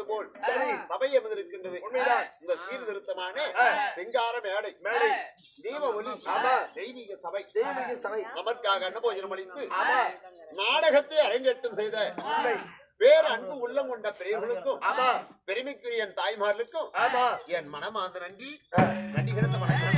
போல் சபை அமர்ந்திருக்கின்றது. இந்த சீர்திருத்தமான சிங்கார மேடை தீப ஒலி தெய்வீக சபை நமக்காக அன்னபோஜனம் அளித்து நாடகத்தை அரங்கேற்றம் செய்த வேறு அன்பு உள்ளம் கொண்ட பெரியவர்களுக்கும் பெருமைக்குரிய என் தாய்மார்களுக்கும் என் மனமார்ந்த நன்றி கிடந்த வணக்கம்.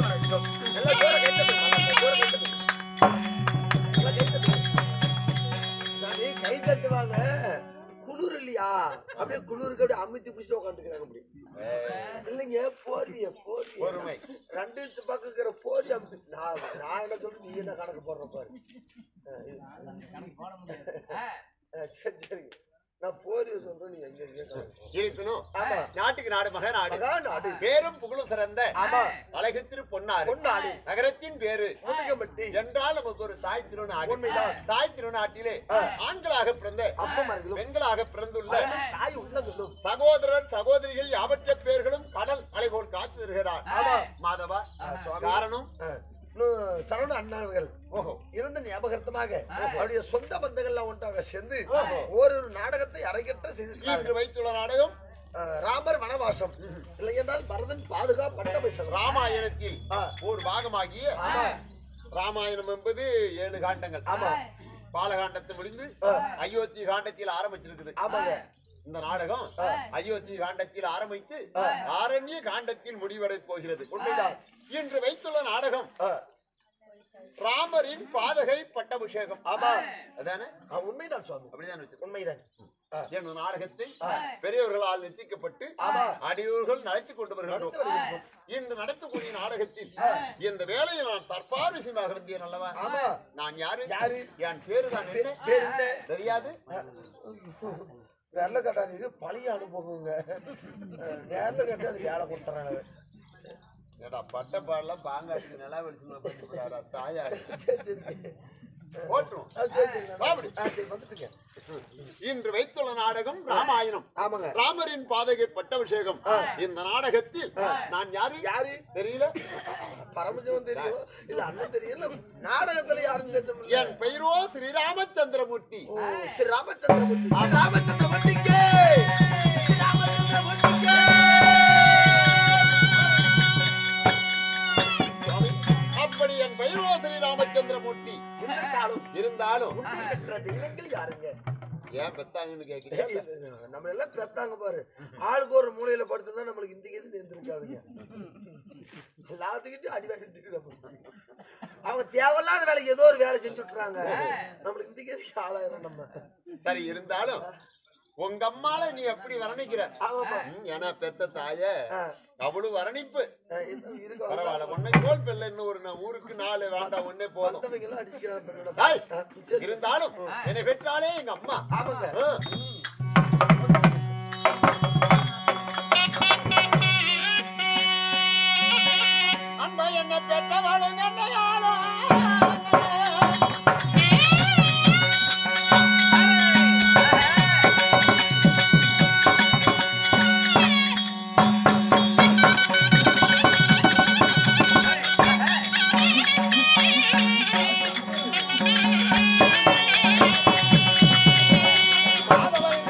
கை தட்டுவாங்க. குளிர் இல்லையா அப்படியே குளிருக்கு அப்படியே அமித்தி பிடிச்சிட்டு உட்காந்துக்கிறாங்க. அப்படி இல்லைங்க பொறுமை 2 பக்கம் இருக்கிற போரி அமித்து நான் என்ன சொல்றேன், நீ என்ன கணக்கு போடுற பாரு. சரி சரிங்க, நான் போரி சொல்றேன், நீ எங்க இருக்கணும். நாட்டுக்கு நாடு மக நாடு பேரும் புகழும் சிறந்த அழகு திரு பொன்னாடு நகரத்தின் பேரு முதுகம்பட்டி என்றால் நமக்கு ஒரு தாய் திருநாடு. தாய் திருநாட்டிலே ஆண்களாக பிறந்த பெண்களாக பிறந்துள்ள தாய் உள்ளங்களும் சகோதரர் சகோதரிகள் யாவற்ற பேர்களும் கடல் அலை போல் காத்து வருகிறார். மாதவா காரணம் சரவண அண்ணார்கள் இருந்த ஞாபகமாக அவருடைய சொந்த பந்தங்கள்லாம் ஒன்றாக சேர்ந்து ஒரு நாடகத்தை அரங்கேற்ற செய்து வைத்துள்ள நாடகம் ராமர் வனவாசம் இல்லை என்றால் பரதன் பாதுகாப்பு ராமாயணத்தில் ஒரு பாகமாகிய ராமாயணம் என்பது 7 காண்டங்கள். பாலகாண்டத்தை முடிந்து அயோத்தி காண்டத்தில் ஆரம்பிச்சிருக்குது. இந்த நாடகம் அயோத்தி காண்டத்தில் ஆரம்பித்து ஆரண்ய காண்டத்தில் முடிவடை போகிறது. உண்மைதான். இன்று வைத்துள்ள நாடகம் ராமரின் பாதகை பட்டாபிஷேகம். அதானே? உண்மைதான் சுவாமி, அப்படிதான் உண்மைதான். என்ற நாடகத்தை பெரியவர்களால் நிச்சயிக்கப்பட்டு அடியோர்கள் நடத்தி கொண்டு வருகிறோம். இன்று நடத்தக்கூடிய நாடகத்தில் இந்த வேலையை நான் தற்பாரிசமாக இருந்தேன் அல்லவா? நான் யாரு என் பேரு தான் தெரியாது. வேலை கட்டாது, இது பழைய அனுபவங்க. வேலை கட்டாது வேலை கொடுத்துறாங்க. பட்ட பாடலாம் பாங்காச்சு நல்லா வெளிச்சு தாயா இன்று வைத்துள்ள நாடகம் ராமாயணம். ராமரின் பாதகை பட்டாபிஷேகம். இந்த நாடகத்தில் நான் யாரு தெரியல, பரமஜிவன் தெரியும், இல்ல அண்ணன் தெரியல, நாடகத்துல யாரும் தெரியும். என் பெயரோ ஸ்ரீராமச்சந்திரமூர்த்தி. ஸ்ரீராமச்சந்திரமூர்த்தி அப்படி என் பெயரோ ஸ்ரீராமச்சந்திரமூர்த்தி இருந்தாலும் யாருங்க ஏன் பெத்தாங்கன்னு கேக்குறீங்க? நம்ம எல்லாம் பெத்தாங்க பாரு. ஆளுக்கு ஒரு மூலையில படுத்துதான் நம்மளுக்கு இந்த கேது நேர்ந்திருக்காதுங்க. எல்லாத்துக்கிட்டும் அடி வாங்கிட்டு அவங்க தேவையில்லாத வேலைக்கு ஏதோ ஒரு வேலை செஞ்சு விட்டுறாங்க. நம்மளுக்கு இந்த கேது ஆளாயிரம். நம்ம சரி இருந்தாலும் உங்க அம்மால நீ எப்படி வர்ணிக்கிற? ஏன்னா பெத்த தாய அவ்வளவு வர்ணிப்பு பரவாயில்ல. ஒன்னை போல் பெல்ல இன்னும் ஒரு ஊருக்கு 4 வேண்டாம், ஒன்னே போதும். இருந்தாலும் என்னை பெற்றாலே எங்க அம்மா. அன்பா என்ன பெற்றவாள் என்னையாளோ மாதவன்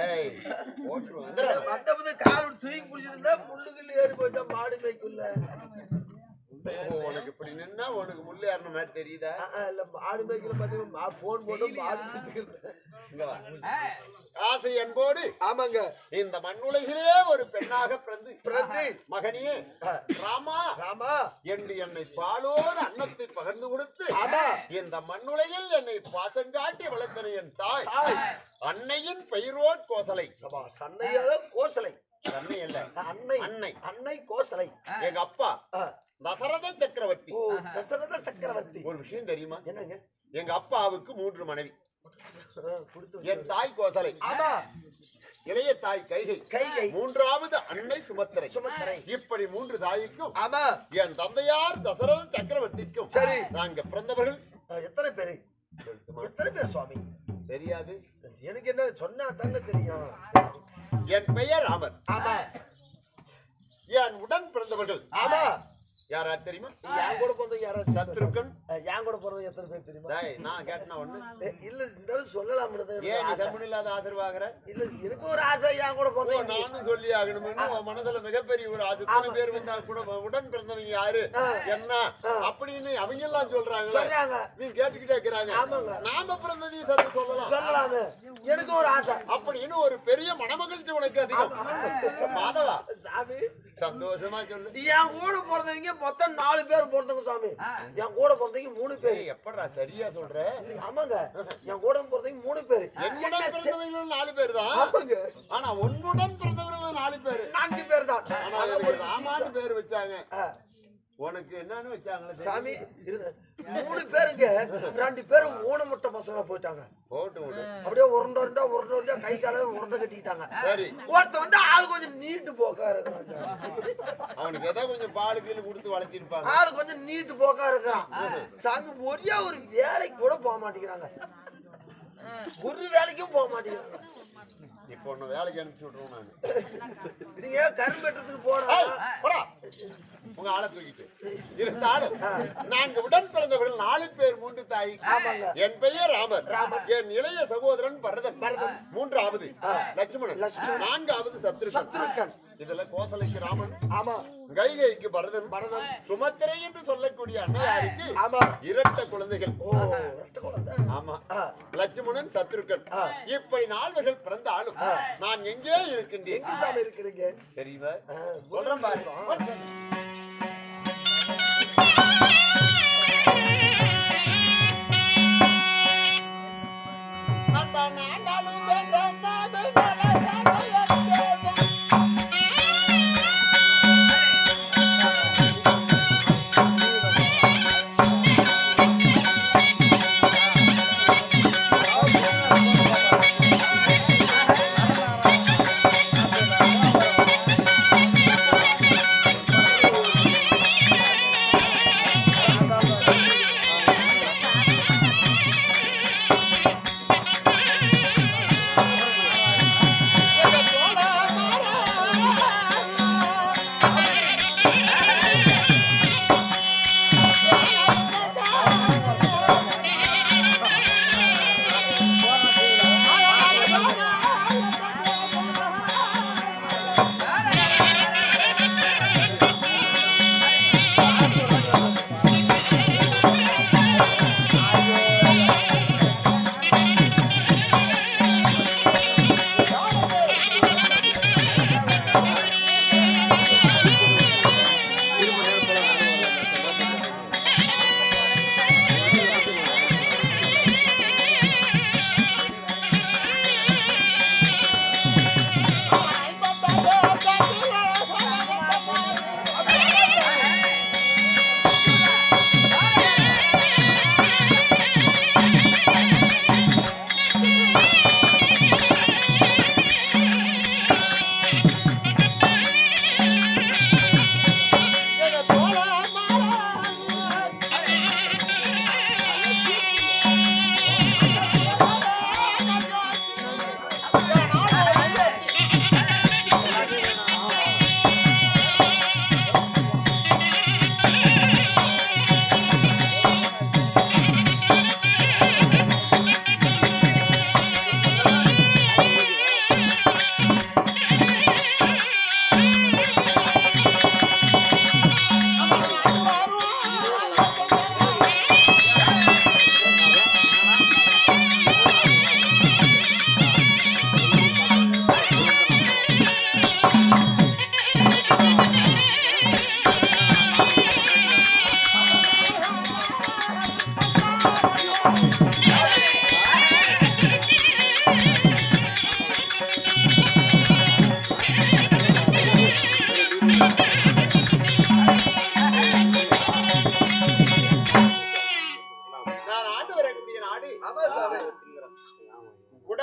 மத்தபடி கால் தூக்கி புடிச்சிருந்தா முள்ளுக்குள்ள ஏறி போச்சா மாடு மேய்க்குள்ள. உனக்கு இப்படி நின்னா உனக்கு முள்ளு ஏறின மாதிரி தெரியுதா? இல்ல மாடு மேய்க்கல பாத்தீங்கன்னா போன் போட்டு மாடு பிடிச்சிட்டு ஆசை அன்போடு ஆமாங்க இந்த மண்ணுலகிலே ஒரு பெண்ணாக பிறந்து மகனியே ராமா ராமா என்று என்னை பாலோடு அன்னத்தை பகிர்ந்து கொடுத்து இந்த மண்ணுலகில் என்னை பாசங்காட்டி வளர்த்தன என் தாய் அன்னையின் பெயரோட் கோசலை. சன்னையால கோசலை அன்னை அல்ல, அன்னை அன்னை அன்னை கோசலை. எங்க அப்பா தசரத சக்கரவர்த்தி. தசரத சக்கரவர்த்தி. ஒரு விஷயம் தெரியுமா? என்னங்க? எங்க அப்பாவுக்கு 3 மனைவி. என் தாய் கோசலை, இளைய தாய் கைகை, மூன்றாவது அன்னை சுமத்திரை. இப்படி 3 தாய்க்கும் என் தந்தையார் தசரத சக்கரவர்த்திக்கும் சரி நாங்க பிறந்தவர்கள் எத்தனை பேரு? எத்தனை பேர் சுவாமி? தெரியாது. எனக்கு என்ன சொன்னா தாங்க தெரியும். என் பெயர் ராமர். என் உடன் பிறந்தவர்கள் யாரா தெரியுமா? என் கூட பிறந்தவங்க யாராவது? சத்ருகன். என் கூட பிறந்தவங்க எத்தனை பேர் தெரியுமா? நான் கேட்டனா ஒண்ணு இல்ல இந்த சொல்லலாம். ஏன் நீ சம்மன் இல்லாத ஆசீர்வாதம்? இல்ல எனக்கு ஒரு ஆசை. என் கூட பிறந்தவங்க நானும் சொல்லி ஆகணும்னு உன் மனசுல மிகப்பெரிய ஒரு ஆசை. எத்தனை பேர் வந்தா கூட உடன் பிறந்தவங்க யாரு என்ன அப்படின்னு அவங்க எல்லாம் சொல்றாங்க. நீ கேட்டுக்கிட்டே இருக்கிறாங்க. நாம பிறந்ததையும் சத்து சொல்லலாமே. எனக்கு ஒரு ஆசை அப்படின்னு ஒரு பெரிய மனமகிழ்ச்சி உனக்கு அதிகம். மாதவா சாமி சந்தோஷமா சொல்லு. என் கூட பிறந்தவங்க மொத்தம் 4 பேர் பிறந்தவங்க சாமி. என் கூட பிறந்தவங்க 3 பேர். எப்படா சரியா சொல்ற? ஆமாங்க என் கூட பிறந்தவங்க 3 பேர். என்னுடன் பிறந்தவங்க 4 பேர் தான். ஆமாங்க. ஆனா உன்னுடன் பிறந்தவங்க 4 பேர். 4 பேர் தான். ஆனா ஒரு ராமான்னு பேர் வச்சாங்க. உனக்கு என்னன்னு வச்சாங்க சாமி? 3 பேருங்க 2 பேரும் ஊனமுட்ட பசங்க போயிட்டாங்க. அப்படியே உருண்டை கை கால உருண்டை கட்டிக்கிட்டாங்க. ஒருத்த வந்து ஆளு கொஞ்சம் நீட்டு போக்கா இருக்கிறான். அவனுக்கு ஏதோ கொஞ்சம் பால் கீழே கொடுத்து வளர்த்திருப்பாங்க. ஆளு கொஞ்சம் நீட்டு போக்கா இருக்கிறான். சாமி ஒரே ஒரு வேலைக்கு கூட போக மாட்டேங்கிறாங்க. ஒரு வேலைக்கும் போக மாட்டேங்கிறாங்க. இப்ப ஒண்ணு வேலைக்கு அனுப்பிச்சு விட்டுருவோம் நானு. நீங்க கரும்பு வெட்டுறதுக்கு போடா உங்க ஆளை தூக்கிட்டு இருந்தாலும் 4 உடன் பிறந்தவர்கள் 4 பேர் 3 தாய். என் பெயர் ராமர். என் இளைய சகோதரன் பரதன். மூன்றாவது லட்சுமணன். 4வது சத்ருகன். இதுல கோசலைக்கு ராமன், கைகைக்கு பரதன், சுமத்திரை என்று சொல்லக்கூடிய அன்னையாருக்கு இரட்டை குழந்தைகள். ஆமா, லட்சுமணன் சத்ருகன். இப்படி 4 பிறந்தாலும் நான் எங்கே இருக்கின்றேன்? எங்க சாமி இருக்கிறீங்க தெரியுமா? சொல்றேன் பாருங்க.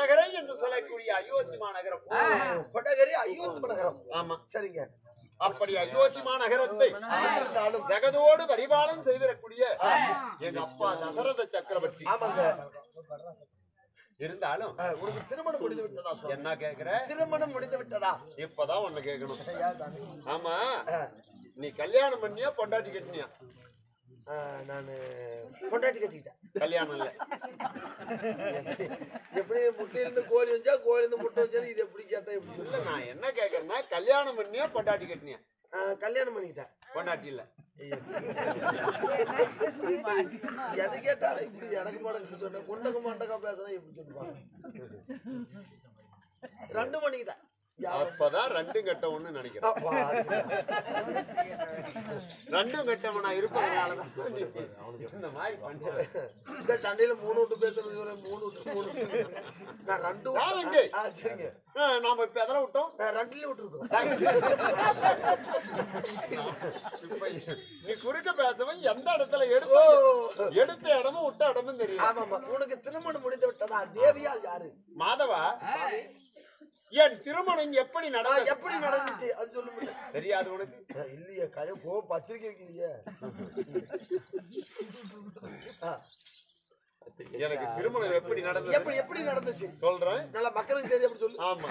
கொடகரை என்று சொல்லக்கூடிய அயோத்தி மாநகரம். கொடகரை அயோத்தி மாநகரம். ஆமா, சரிங்க. அப்படி அயோத்தி மாநகரத்தை ஜெகதோடு பரிபாலனம் செய்திடக்கூடிய எங்க அப்பா தசரத சக்கரவர்த்தி. ஆமாங்க. இருந்தாலும் உனக்கு திருமணம் முடிந்து விட்டதா? என்ன கேக்குற? திருமணம் முடிந்து விட்டதா? இப்பதான் ஒண்ணு கேட்கணும். ஆமா, நீ கல்யாணம் பண்ணியா பொண்டாட்டி கட்டினியா? நானு பொண்டாட்டி கட்டிக்கிட்டேன். கல்யாணம் இல்ல. எப்படி முட்டையிலிருந்து கோழி வச்சா கோழி இருந்து முட்டை வச்சா இது எப்படி கேட்டா எப்படி? இல்ல, நான் என்ன கேக்குறேன்னா கல்யாணம் பண்ணியா பொண்டாட்டி கட்டினியா? கல்யாணம் பண்ணிக்கிட்டேன். பொண்டாட்டி இல்ல. எது கேட்டாலும் இப்படி எனக்கு மாட்டேங்க சொன்ன குண்டக மாட்டக்கா பேசுறேன் எப்படி சொல்லுவாங்க. 2 மணிக்குதான். அப்பதான் 2 கட்டவன்னு நினைக்கிறேன். 2 கட்டவனா இருப்பதனாலதான் இந்த மாதிரி பண்றேன். இந்த சண்டையில 3 விட்டு பேசுறது 3 விட்டு நான் 2 சரிங்க. நாம இப்ப எதெல்லாம் விட்டோம்? 2லயே விட்டுருக்கோம். நீ குறுக்க பேசவன் எந்த இடத்துல எடுத்த இடமும் விட்ட இடமும் தெரியும். ஆமா. உனக்கு திருமணம் முடிந்து விட்டதா? தேவியால் யாரு? மாதவா, என் திருமணம் எப்படி நடந்துச்சு அது சொல்ல முடியும். தெரியாது உனக்கு? இல்லையே, பத்திரிக்கை இல்லையே. எனக்கு திருமணம் எப்படி நடந்துச்சு சொல்றேன். நல்ல மக்களுக்கு தெரியும் அப்படி சொல்லு. ஆமா.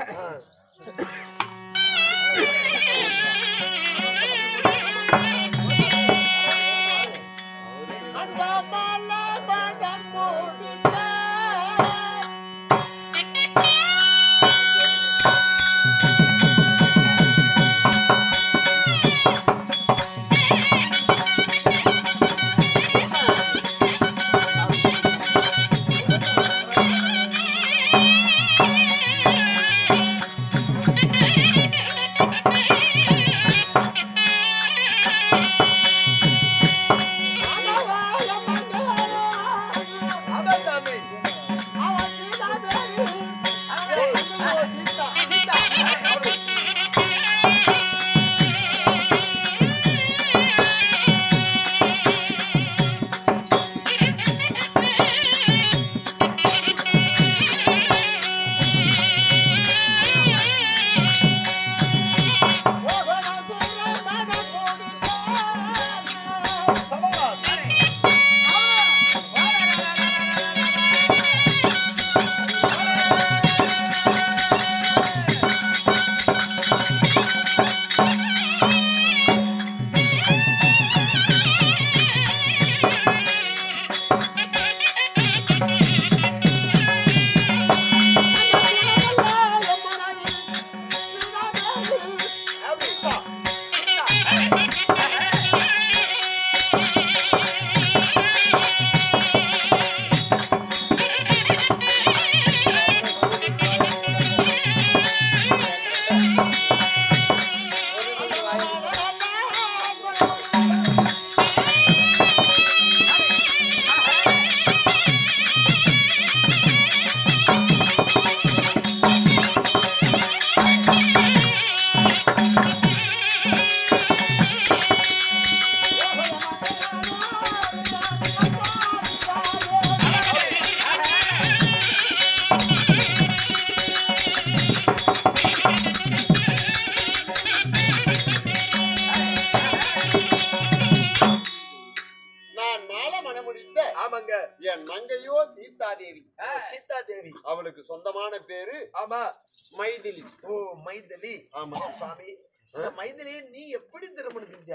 என் மங்கையோ சீதாதேவி. சீதாதேவி அவளுக்கு சொந்தமான பேரு ஆமா மைதிலி. ஓ மைதிலி. ஆமா சாமி. இந்த மைதிலியை நீ எப்படி திருமணம் செஞ்ச?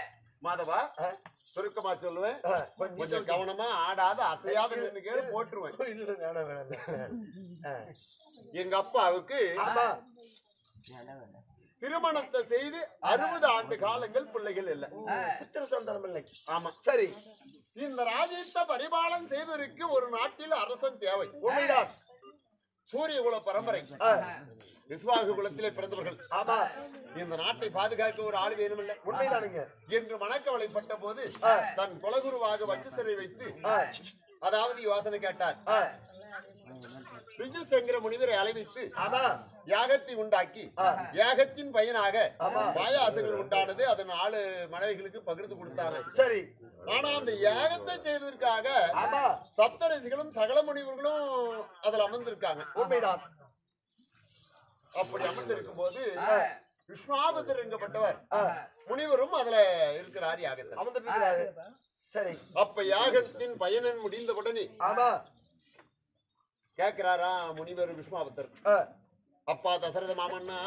மாதவா, சுருக்கமா சொல்லுவேன், கொஞ்சம் கவனமா ஆடாத அசையாத நின்னு கேளு, போட்டுருவேன். எங்க அப்பாவுக்கு திருமணத்தை செய்து 60 ஆண்டு காலங்கள் பிள்ளைகள் இல்ல, புத்திர சந்தானம் இல்லை. ஆமா சரி. இந்த ராஜ்யத்தை பரிபாலனம் செய்வதற்கு ஒரு நாட்டில் அரசன் தேவை. உண்மைதான். சூரிய குல பரம்பரை, விஸ்வாக குலத்திலே பிறந்தவர்கள். ஆமா. இந்த நாட்டை பாதுகாக்க ஒரு ஆள் வேணும் இல்ல? உண்மைதானுங்க. என்று மனக்கவலைப்பட்ட போது தன் குலகுருவாக வச்சுசரை வைத்து, அதாவது யோசனை கேட்டார். விஜயசங்கர முனிவரை அழைவித்து யாகத்தை உண்டாக்கி யாகத்தின் பயனாக பாயாசங்கள் உண்டானது அது 4 மனைவிகளுக்கு பகிர்ந்து கொடுத்தாங்க. சரி. ஆனா அந்த யாகத்தை செய்வதற்காக சப்தரிசிகளும் சகல முனிவர்களும் அதுல அமர்ந்திருக்காங்க. உண்மைதான். அப்படி அமர்ந்திருக்கும் போது விஸ்வாமித்திரர் என்கப்பட்டவர் முனிவரும் அதுல இருக்கிறார், யாகத்தில் அமர்ந்திருக்கிறாரு. சரி. அப்ப யாகத்தின் பயனன் முடிந்த உடனே கேட்கிறாரா முனிவர் விஸ்வாமித்திரர், அப்பா தசரத மாமன்னா,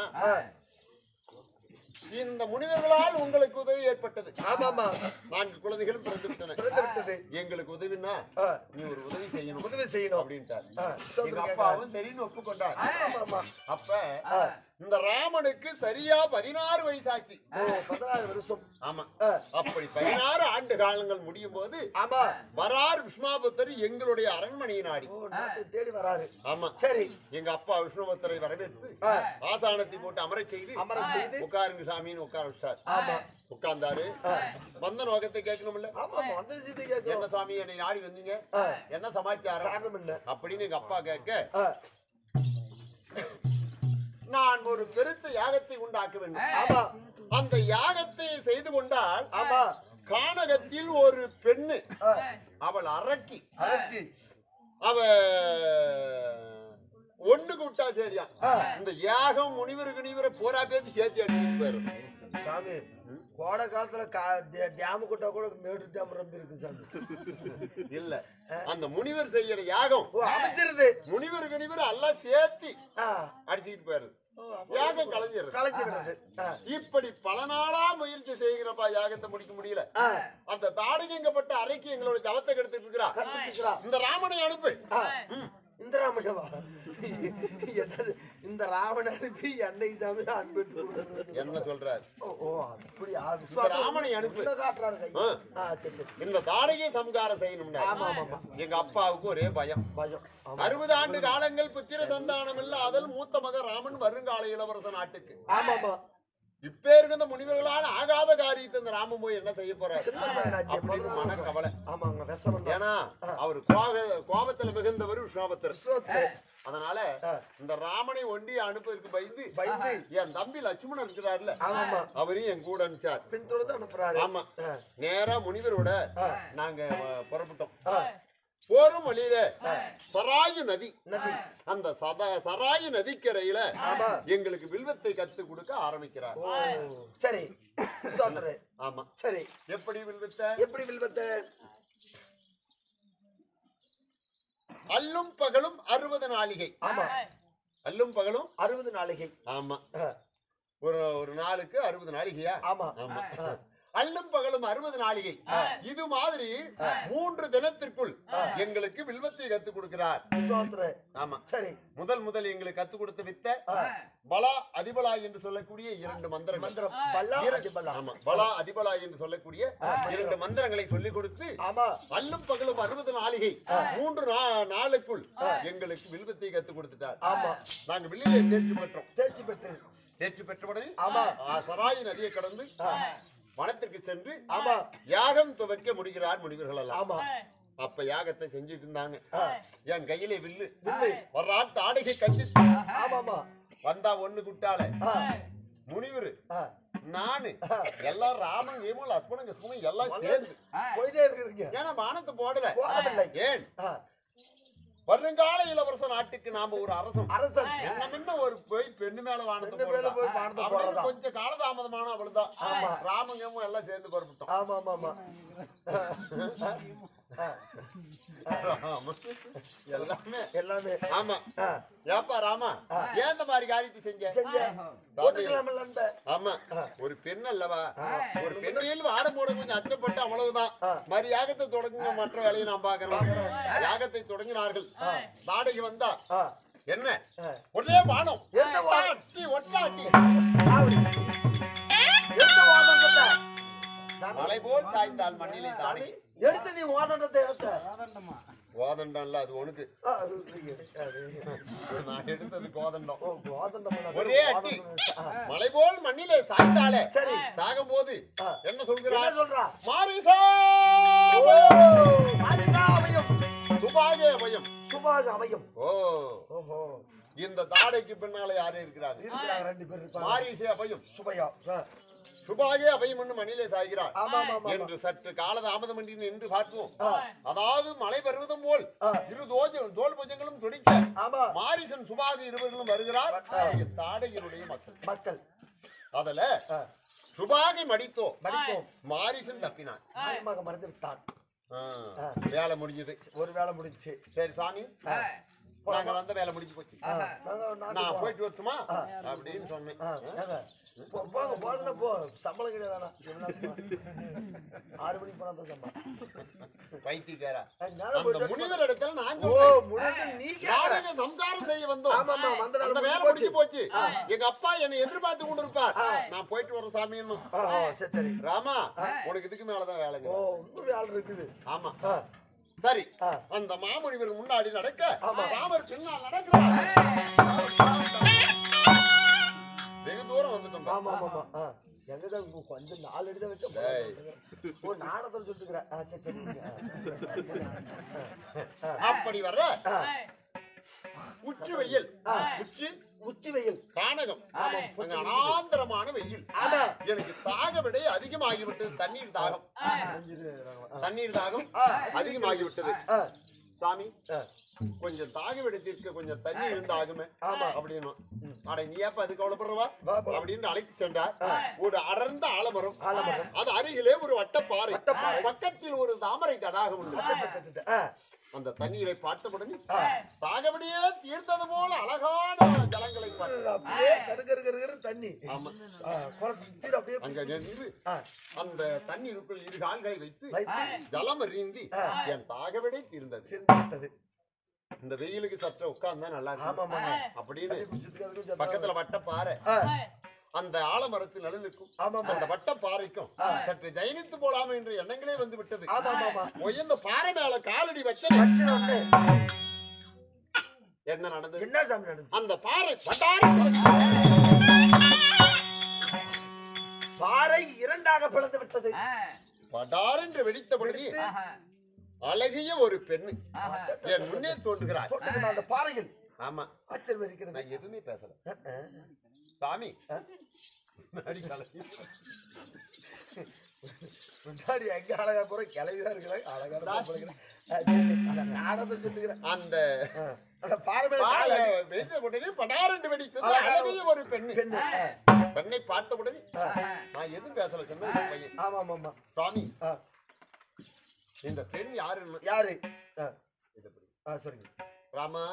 இந்த முனிவர்களால் உங்களுக்கு உதவி ஏற்பட்டது. 4 குழந்தைகளும் பிறந்துவிட்டன. எங்களுக்கு உதவினா நீ ஒரு உதவி செய்யணும் அப்படின்ட்டார். எங்க அப்பாவும் சரின்னு ஒப்புக்கொண்டார். அப்ப இந்த ராமனுக்கு சரியா 16 வயசாச்சு. 16 வருஷம். ஆமா. அப்படி 16 ஆண்டு காலங்கள் முடியும் போது வரார் விஸ்வாமித்திரர் எங்களுடைய அரண்மனையை நாடி தேடி வராரு. ஆமா. சரி. எங்க அப்பா விஸ்வாமித்திரரை வரவேற்று ஆசானத்தை போட்டு அமரச் செய்து உட்காருங்க சாமின்னு உட்கார வச்சார். உட்கார்ந்தாரு. வந்த நோக்கத்தை கேட்கணும்ல. அந்த விஷயத்தை கேட்கணும். என்ன சாமி என்னை நாடி வந்தீங்க, என்ன சமாச்சாரம் அப்படின்னு எங்க அப்பா கேட்க, நான் ஒரு பெருத்த யாகத்தை உண்டாக்க வேண்டும். அந்த யாகத்தை செய்து கொண்டால் கானகத்தில் ஒரு பெண்ணு, அவள் அரக்கி, அவ ஒண்ணுக்கு விட்டா சரியா இந்த யாகம் முனிவரை போரா பேசி சேர்த்து அடிச்சுட்டு போயிடும். சாமி கோடை காலத்துல டேம் கொட்டா கூட மேடு டேம் ரொம்ப இருக்கு சாமி. இல்ல அந்த முனிவர் செய்யற யாகம் அமைச்சிருது, முனிவர் எல்லாம் சேர்த்து அடிச்சுக்கிட்டு போயிருது. யாகம் கலைஞ்சிருது. இப்படி பல நாளா முயற்சி செய்கிறப்பா யாகத்தை முடிக்க முடியல. அந்த தாடகைங்கப்பட்ட அறைக்கு எங்களோட ஜவத்தை கெடுத்துட்டு இருக்கிறா. இந்த ராமனை அனுப்பு. இந்த ராமனவா? இந்த ராமனை அனுப்பி என்னை சாமி அன்பு என்ன சொல்றாரு? ராமனை அனுப்பி இந்த தாடகை சம்காரம் செய்யணும்னா எங்க அப்பாவுக்கு ஒரே பயம். 60 ஆண்டு காலங்கள் புத்திர சந்தானம் இல்ல. அதில் மூத்த மகன் ராமன் வருங்கால இளவரச நாட்டுக்கு. இப்ப இருந்த முனிவர்களால் ஆகாத காரியத்தை இந்த ராமன் போய் என்ன செய்ய போறாரு? மன கவலை. ஏன்னா அவர் கோபத்துல மிகுந்தவர் விஸ்வாமித்திரர். அதனால இந்த ராமனை ஒண்டி அனுப்புவதற்கு பயந்து என் தம்பி லட்சுமணன் இருக்கிறாருல, அவரையும் என் கூட அனுப்பிச்சார். பின்தொடர்ந்து அனுப்புறாரு. ஆமா. நேரா முனிவரோட நாங்க புறப்பட்டோம். போரும் வழியில சராயு நதி, அந்த சராயு நதிக்கரையில எங்களுக்கு வில்வத்தை கத்து கொடுக்க ஆரம்பிக்கிறார். சரி. ஆமா. சரி. எப்படி வில்வத்தை? அல்லும் பகலும் 60 நாளிகை. ஆமா. அல்லும் பகலும் 60 நாளிகை. ஆமா. ஒரு நாளுக்கு 60 நாளிகையா? ஆமா. ஆமா. அல்லும் பகலும் 60 நாளிகை. இது மாதிரி 3 தினத்திற்குள் எங்களுக்கு வில்வத்தை கத்து கொடுக்கிறார். ஆமா. சரி. முதல் எங்களுக்கு கத்து கொடுத்த வித்த பலா அதிபலா என்று சொல்லக்கூடிய 2 மந்திரங்கள். ஆமா. பலா அதிபலா என்று சொல்லக்கூடிய 2 மந்திரங்களை சொல்லிக் கொடுத்து அல்லும் பகலும் 60 நாளிகை 3 நாளுக்குள் எங்களுக்கு வில்வத்தை கத்து கொடுத்துட்டார். ஆமா. நாங்க வில்லிலே தேர்ச்சி பெற்றவுடனே சராயு நதியை கடந்து வனத்திற்கு சென்று யாகம் துவக்க முடிகிறார் முனிவர்கள் எல்லாம். அப்ப யாகத்தை செஞ்சுட்டு இருந்தாங்க. என் கையிலே வில்லு வர்றா தாடகை கஞ்சி வந்தா ஒண்ணு குட்டால முனிவரு நானு எல்லாரும் ராமன் ஏமோ லக்ஷ்மணன் கிருஷ்ணன் எல்லாம் சேர்ந்து போயிட்டே இருக்கிறீங்க. ஏன்னா வானத்தை போடல. ஏன் வருங்கால இளவரச நாட்டுக்கு நாம ஒரு அரசன் என்ன முன்ன ஒரு போய் பெண்ணு மேல வானத்தை கொஞ்சம் காலதாமதமான அவளுதான். ராமங்கமும் எல்லாம் சேர்ந்து புறப்பட்டோம். ஆமா. எல்லாமே. ஆமா. ஏப்பா ராமா, ஏன் இந்த மாதிரி காரியத்தை செஞ்ச? ஆமா. ஒரு பெண் அல்லவா, ஒரு பெண்ணில் வாட போட கொஞ்சம் அச்சப்பட்டு அவ்வளவுதான். மாதிரி யாகத்தை தொடங்குங்க, மற்ற வேலையை நான் பாக்குறேன். யாகத்தை தொடங்கினார்கள். தாடகை வந்தா என்ன ஒரே வானம் ஒட்டாட்டி மலை போல் சாய்ந்தால் மண்ணிலே தாடகை எடுத்து நீ ஓதண்டத்தை கோதண்டம் இல்ல, அது உனக்கு. நான் எடுத்தது கோதண்டம். ஒரே அட்டி மலை போல் மண்ணிலே சாய்ந்தாலே சாகும் போது என்ன சொல்றா? மாரிசா சுபாகே அபயம். ஓ தாடைக்கு பின்னால யாரு இருக்கிறாங்க? இருக்கிறாங்க, 2 பேர் இருப்பாங்க. மாரிசே அபயம், சுபையா. சுபாகே அபயம் என்று மணிலே சாய்கிறார் ஆமா ஆமா ஆமா. என்று சற்று காலதாமதம் என்று பார்ப்போம். அதாவது மலை பருவதம் போல் இரு தோல் புஜங்களும் துடிக்க ஆமா. மாரிசன் சுபாகு இருவர்களும் வருகிறார். தாடையினுடைய மக்கள் அதுல சுபாகை மடித்தோம், மாரிசன் தப்பினான், மறந்து விட்டான். வேலை முடிஞ்சது. ஒரு வேலை முடிஞ்சு. சரி சாமி, நாங்க வந்த வேலை முடிஞ்சு போச்சு, நான் போயிட்டு வரட்டுமா அப்படின்னு சொன்னேன். போங்க போதுன்னா போ, சம்பளம் கிடையாது. 6 மணிக்கு போனா தான் சம்பளம். பைத்தியக்காரா, அந்த முனிவர் இடத்துல நான் சம்சாரம் செய்ய வந்தோம். அந்த வேலை முடிஞ்சு போச்சு. எங்க அப்பா என்னை எதிர்பார்த்து கொண்டு இருப்பார். நான் போயிட்டு வர சாமி. சரி ராமா, உனக்கு இதுக்கு மேலதான் வேலைங்க. வேலை இருக்குது. ஆமா சரி. அந்த மாமுனிவர் முன்னாடி நடக்க ராமர் பின்னால் நடக்கிறார். வெகு தூரம் வந்துட்டோம். ஆமா ஆமா. எங்கதான் கொஞ்சம் 4 அடி தான் வச்சோம். ஓ நாடகம் சொல்லிட்டுக்கிறேன். சரி சரி. அப்படி வர்ற உச்சி வெயில், உச்சி வெயில் காணகம், அனாந்தரமான வெயில். எனக்கு தாக விட அதிகமாகிவிட்டது. தண்ணீர் தாகம் அதிகமாகிவிட்டது. சாமி, கொஞ்சம் தாக விடத்திற்கு கொஞ்சம் தண்ணி இருந்தாகுமே அப்படின்னு. அட நீ ஏப்ப அது கவலைப்படுறவா அப்படின்னு அழைத்து சென்றார். ஒரு அடர்ந்த ஆலமரம், அது அருகிலே ஒரு வட்டப்பாறை, பக்கத்தில் ஒரு தாமரை தடாகம் உண்டு. அந்த தண்ணீரை பார்த்தவுடனே தாகவடியே தீர்த்தது போல அழகான ஜலங்களை தண்ணி அந்த தண்ணீருக்குள் 2 கால்களை வைத்து ஜலம் அறிந்தி என் தாகவிடை தீர்ந்தது. இந்த வெயிலுக்கு சற்று உட்கார்ந்தா நல்லா இருக்கும் அப்படின்னு பக்கத்துல வட்டப்பாறை, அந்த ஆலமரத்தில் நடுநிற்கும் அந்த வட்டப்பாறைக்கும் சற்று ஜெயனித்து போலாமா என்ற எண்ணங்களே வந்து விட்டது. உயர்ந்த பாறை மேல காலடி வச்ச என்ன நடந்தது? என்ன சாமி நடந்தது? அந்த பாறை பாறை 2ஆக பிளந்து விட்டது. படார் என்று வெடித்தபடி அழகிய ஒரு பெண்ணு என் முன்னே தோன்றுகிறார் அந்த பாறையில். ஆமா, ஆச்சரியம் இருக்கிறது. நான் எதுவுமே பேசல சாமி. முன்னாடி எங்க அழகா போற கிளவிதான் இருக்கிறாங்க. அழகா அந்த படாரென்று வெடித்தது அழகிய ஒரு பெண்ணு. பெண்ணை பார்த்த உடனே நான் எதுவும் பேசல. சொன்ன பையன். ஆமா ஆமா. சாமி, இந்த பெண் யாரு? சரிங்க ராமா,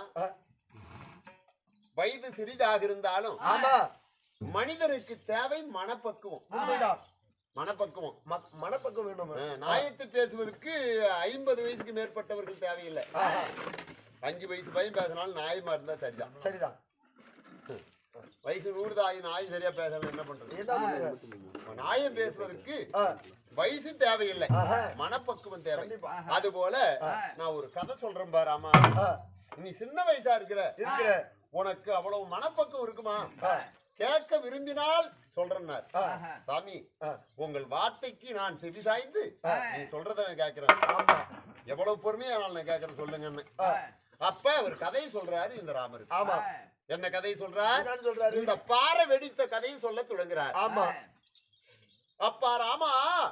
வயது சிறிதாக இருந்தாலும் ஆமா மனிதனுக்கு தேவை மனப்பக்குவம். மனப்பக்குவம் வேணும். நாயத்தை பேசுவதற்கு 50 வயசுக்கு மேற்பட்டவர்கள் தேவையில்லை. 5 வயசு பையன் பேசினாலும் நாயமா இருந்தா சரிதான். சரிதான். வயசு 100 ஆகி நாய் சரியா பேசணும், என்ன பண்றது? நாயம் பேசுவதற்கு வயசு தேவையில்லை, மனப்பக்குவம் தேவை. அது போல நான் ஒரு கதை சொல்றேன் பாராமா. நீ சின்ன வயசா இருக்கிற உனக்கு அவ்வளவு மனப்பக்குவம் இருக்குமா? கேட்க விரும்பினால் சொல்றேன்னார். சாமி, உங்கள் வார்த்தைக்கு நான் செவி சாய்ந்து நீ சொல்றத நான் கேட்கிறேன். எவ்வளவு பொறுமையா நான் கேட்கிறேன், சொல்லுங்கன்னு. அப்ப அவர் கதையை சொல்றாரு இந்த ராமர். என்ன கதை சொல்றார்? இந்த பாறை வெடித்த கதையை சொல்ல தொடங்குறார். அப்பா ராமா,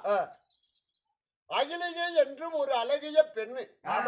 அகிலிகை என்றும் ஒரு அழகிய பெண்ணு.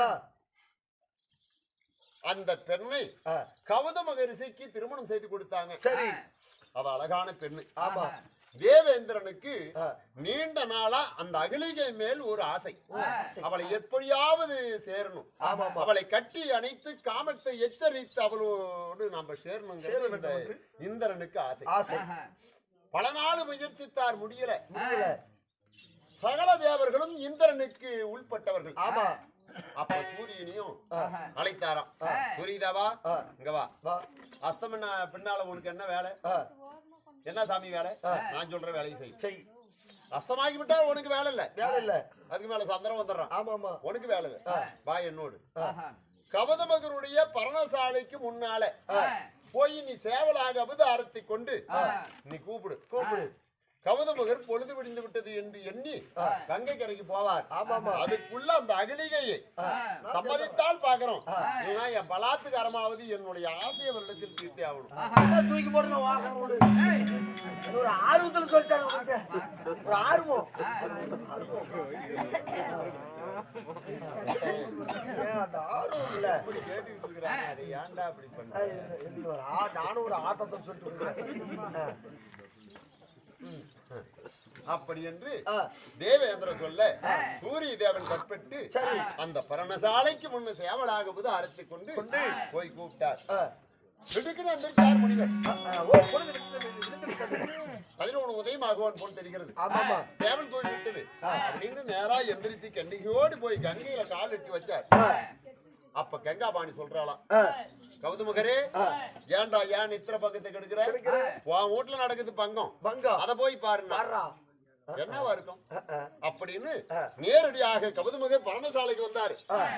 அந்த பெண்ணை கௌத மகரிஷிக்கு திருமணம் செய்து கொடுத்தாங்க. சரி, அவ அழகான பெண்ணு. தேவேந்திரனுக்கு நீண்ட நாளா அந்த அகிலிகை மேல் ஒரு ஆசை. அவளை எப்படியாவது சேரணும், அவளை கட்டி அணைத்து காமத்தை எச்சரித்து அவளோடு நாம சேரணும். இந்திரனுக்கு ஆசை. பல நாள் முயற்சித்தார், முடியல. சகல தேவர்களும் இந்திரனுக்கு உள்பட்டவர்கள். அப்ப சூரியனையும் அழைத்தாராம். சூரியதாவா, இங்க வா. அஸ்தமன பின்னால உனக்கு என்ன வேலை? என்ன சாமி வேலை? நான் சொல்ற வேலையை செய். அஸ்தமாகி விட்டா உனக்கு வேலை இல்ல. அதுக்கு மேல சந்திரம் வந்துடுறான். உனக்கு வேலை இல்ல, வா என்னோடு. கௌதமகருடைய பரணசாலைக்கு முன்னால போய் நீ சேவலாக அவதாரத்தை கொண்டு நீ கூப்பிடு. கௌதமகர் பொழுது விடிந்து விட்டது என்று எண்ணி கங்கை கரைக்கு போவார். அதுக்குள்ள அந்த அகலிகையை சம்மதித்தால் பாக்குறோம். என் பலாத்துக்காரமாவது என்னுடைய ஆசையை வருடத்தில் தீர்த்தே ஆகணும். தூக்கி போட்டு ஒரு ஆர்வத்தில் சொல்லிட்டாரு. ஒரு ஆர்வம் அந்த ஆர்வம் இல்ல கேட்டுக்கிட்டு இருக்கிறாங்க. அதை ஏன்டா அப்படி பண்ண? நானும் ஒரு ஆட்டத்தை சொல்லிட்டு அப்படி என்று தேவேந்திர சொல்ல சூரிய தேவன் கற்பட்டு அந்த பரணசாலைக்கு முன்ன சேவலாகுவது அரைத்து கொண்டு போய் கூப்பிட்டார். முனிவர் 11 உதயமாகுவான் போல் தெரிகிறது. சேவல் கோயில் விட்டது அப்படின்னு நேரா எந்திரிச்சு கண்டிகையோடு போய் கங்கையில கால் எட்டி வச்சார். அப்ப கங்காபாணி சொல்றாளாம், கௌதமகரே ஏன்டா ஏன் இத்தனை பக்கத்தை கெடுக்கிற? உன் வீட்டுல நடக்குது பங்கம், அத போய் பாருன்னா என்னவா இருக்கும் அப்படின்னு நேரடியாக கௌதமகர் பரணசாலைக்கு வந்தாரு.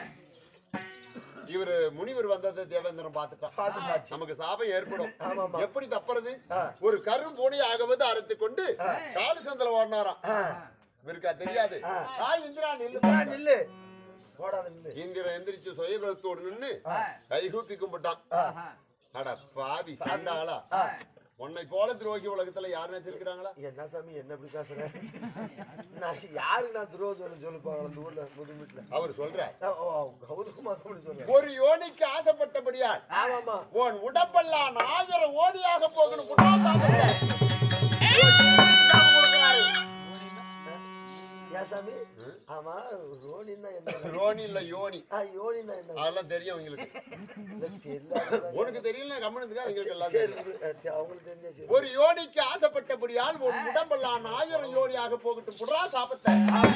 இவரு முனிவர் வந்ததை தேவேந்திரன் பார்த்துட்டான். நமக்கு சாபம் ஏற்படும், எப்படி தப்புறது? ஒரு கரும் பூனை ஆகவது அறுத்து கொண்டு காலு சந்தல ஓடினாராம். இவருக்கா தெரியாது. இந்திரா நில்லு இந்திரன் எந்திரிச்சு சுயபலத்தோடு நின்று கைகூப்பி கும்பிட்டான். அட பாவி சண்டாளா, உன்னை போல துரோகி உலகத்துல யாரு நினைச்சிருக்கிறாங்களா? என்ன சாமி என்ன இப்படி பேசுற? யாருக்கு நான் துரோகம் சொல்லுப்பாங்க அந்த ஊர்ல புது வீட்டுல? அவர் சொல்ற சொல்ற ஒரு யோனிக்கு ஆசைப்பட்டபடியா உன் உடம்பெல்லாம் 1000 ஓடியாக போகணும். சாமி ஆமா ரோனின்னா என்ன? ரோனி இல்ல யோனி. யோனின்னா என்ன? அதெல்லாம் தெரியும் உங்களுக்கு. உனக்கு தெரியல கம்மனுக்கு அவங்களுக்கு எல்லாம் தெரியும். ஒரு யோனிக்கு ஆசைப்பட்டபடியால் ஒரு உடம்பெல்லாம் 1000 யோனியாக போகட்டும். புறா சாபத்தை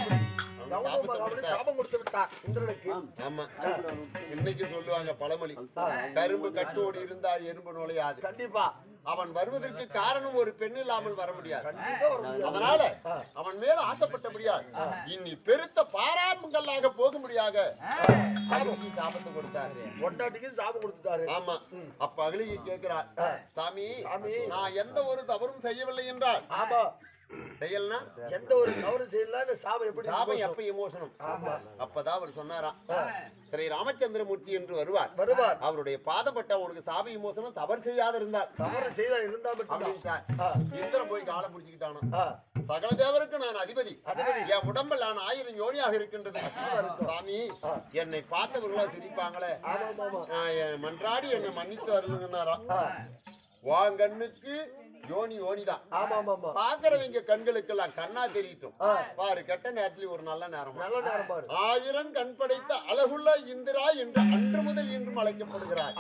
சாபம் கொடுத்து விட்டார் இந்திரனுக்கு. ஆமா, இன்னைக்கு சொல்லுவாங்க பழமொழி, கரும்பு கட்டோடு இருந்தால் எறும்பு நுழையாது. கண்டிப்பா அவன் வருவதற்கு காரணம் ஒரு பெண் இல்லாமல் வர முடியாது. அதனால அவன் மேல ஆசைப்பட்டபடியால் இனி பெருத்த பாராமுகல்லாக போக முடியாத சாபத்தை கொடுத்தாரு. பொண்டாட்டிக்கு சாபம் கொடுத்துட்டாரு. ஆமா, அப்ப அகலிகை கேட்கிறார், சாமி நான் எந்த ஒரு தவறும் செய்யவில்லை என்றால் செய்யலனா எந்த ஒரு தவறு செய்யலாம். சாபம் எப்படி? சாபம் எப்ப எமோஷனம். அப்பதான் அவர் சொன்னாராம், ஸ்ரீ ராமச்சந்திரமூர்த்தி என்று வருவார். அவருடைய பாதப்பட்ட உனக்கு சாப விமோசனம் தவறு செய்யாத இருந்தார். தவறு செய்தா இருந்தா இந்திரன் போய் காலை பிடிச்சுக்கிட்டானோ, சகல தேவருக்கு நான் அதிபதி, என் உடம்பில் நான் 1000 யோனியாக இருக்கின்றது. சாமி என்னை பார்த்தவர்களா சிரிப்பாங்களே, மன்றாடி என்னை மன்னித்து வருகிறாராம். வாங்கண்ணுக்கு யோனி யோனிதான். பாக்குறவங்க கண்களுக்கெல்லாம் கண்ணா தெரியட்டும் பாரு. கெட்ட நேரத்துல ஒரு நல்ல நேரம் பாரு. 1000 கண் படைத்த அழகுள்ள இந்திரா என்று அன்று முதல் இன்றும் அழைக்கப்படுகிறார்.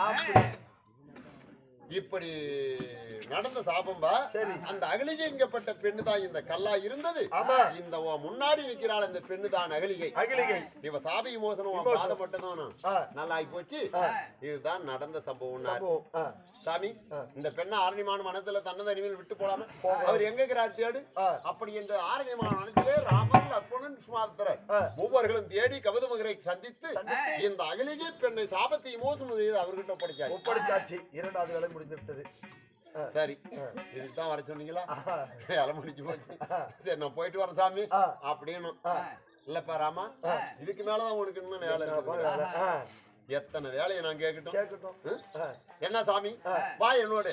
இப்படி நடந்த சாபம்பா. அந்த அகலிகைங்கப்பட்ட பெண்ணு தான் இந்த கல்லா இருந்தது. இந்த முன்னாடி நிக்கிறாள் இந்த பெண்ணு தான் அகலிகை. இவ சாப விமோசனம் பாதப்பட்டதும் நல்லா ஆகி போச்சு. இதுதான் நடந்த சம்பவம். சாமி இந்த பெண்ணை ஆரண்யமான மனத்துல தன்னதனிமையில் விட்டு போலாம அவர் எங்க இருக்கிறார் தேடு. அப்படி என்று ஆரண்யமான மனத்திலே ராமன் லக்ஷ்மணன் சுமாத்திரர் ஒவ்வொருகளும் தேடி கௌதமகரை சந்தித்து இந்த அகலிகை பெண்ணை சாபத்தை விமோசனம் செய்து அவர்கிட்ட ஒப்படைச்சாச்சு. 2வது வேலை முடிந்து விட்டது. சரி, இதுதான் வர சொன்னீங்களா? வேலை முடிஞ்சு போச்சு. சரி நான் போயிட்டு வரேன் சாமி அப்படின்னு. இல்லப்பா ராமா, இதுக்கு மேலதான் உனக்கு இன்னும் வேலை இருக்கு. எத்தனை வேலையை நான் கேட்கட்டும். என்ன சாமி வா என்னோட.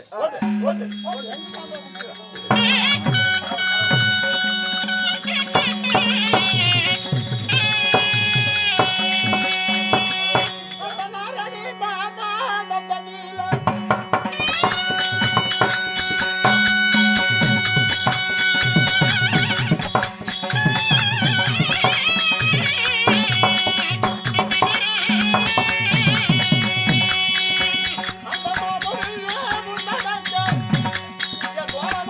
What?